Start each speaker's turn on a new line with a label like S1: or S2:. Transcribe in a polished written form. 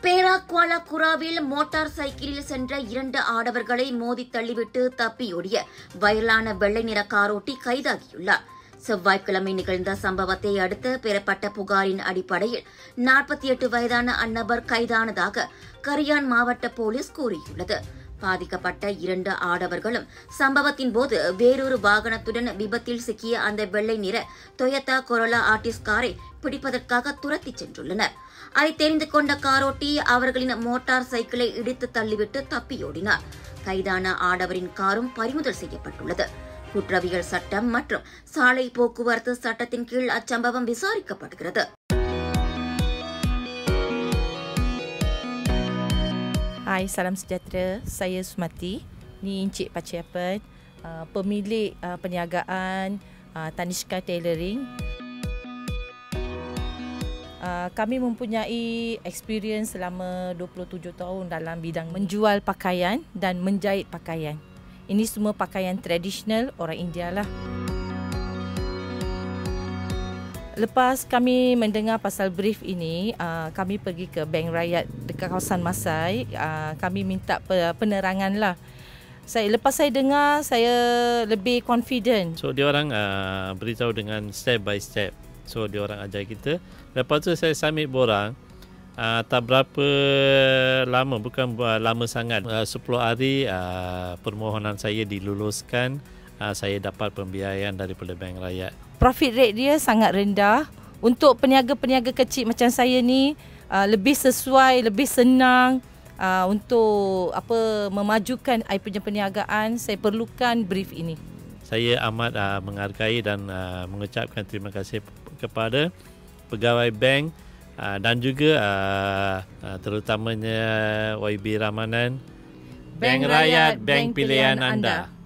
S1: Perak Kuala Kuravil motor சைக்கிளில் சென்ற 2 ஆடவர்களை மோதி தள்ளிவிட்டு தப்பியோடிய வைரலான வெள்ளை நிற காரோட்டி கைதாகியுள்ளார். செவ்வாய்க்கிழமை நிகழ்ந்த சம்பவத்தை அடுத்து பெறப்பட்ட புகாரின் அடிப்படையில் 48 வயதான அந்நபர் கைதானதாக கரியான் மாவட்ட போலீஸ் கூறியுள்ளது. பாதிக்கப்பட்ட 2 ஆடவர்களும் சம்பவத்தின் போது வேறொரு வாகனத்துடன் விபத்தில் சிக்கிய அந்த வெள்ளை நிற டொயோட்டா கொரோலா ஆர்டிஸ் காரை பிடிப்பதற்காக துரத்திச் சென்றுள்ளனர். அதை தெரிந்து கொண்ட காரோட்டி அவர்களின் மோட்டார் சைக்கிளை இடித்து தள்ளிவிட்டு தப்பியோடினார். கைதான ஆடவரின் காரும் பறிமுதல் செய்யப்பட்டுள்ளது. குற்றவியல் சட்டம் மற்றும் சாலை போக்குவரத்து சட்டத்தின் கீழ் அச்சம்பவம் விசாரிக்கப்படுகிறது.
S2: Hai, salam sejahtera. Saya Sumati. Ni Encik Paciapan, pemilik perniagaan Tanishka Tailoring. Kami mempunyai experience selama 27 tahun dalam bidang menjual pakaian dan menjahit pakaian. Ini semua pakaian tradisional orang India lah. Lepas kami mendengar pasal brief ini, kami pergi ke Bank Rakyat dekat kawasan Masai. Kami minta penerangan lah. Lepas saya dengar, saya lebih confident.
S3: So, dia orang beritahu dengan step by step. So, dia orang ajar kita. Lepas tu saya submit borang. Tak berapa lama, bukan lama sangat. 10 hari permohonan saya diluluskan. Saya dapat pembiayaan daripada Bank Rakyat.
S2: Profit rate dia sangat rendah. Untuk peniaga-peniaga kecil macam saya ni, lebih sesuai, lebih senang untuk memajukan saya punya perniagaan. Saya perlukan brief ini.
S3: Saya amat menghargai dan mengucapkan terima kasih kepada pegawai bank dan juga terutamanya YB Ramanan. Bank Rakyat, bank pilihan anda.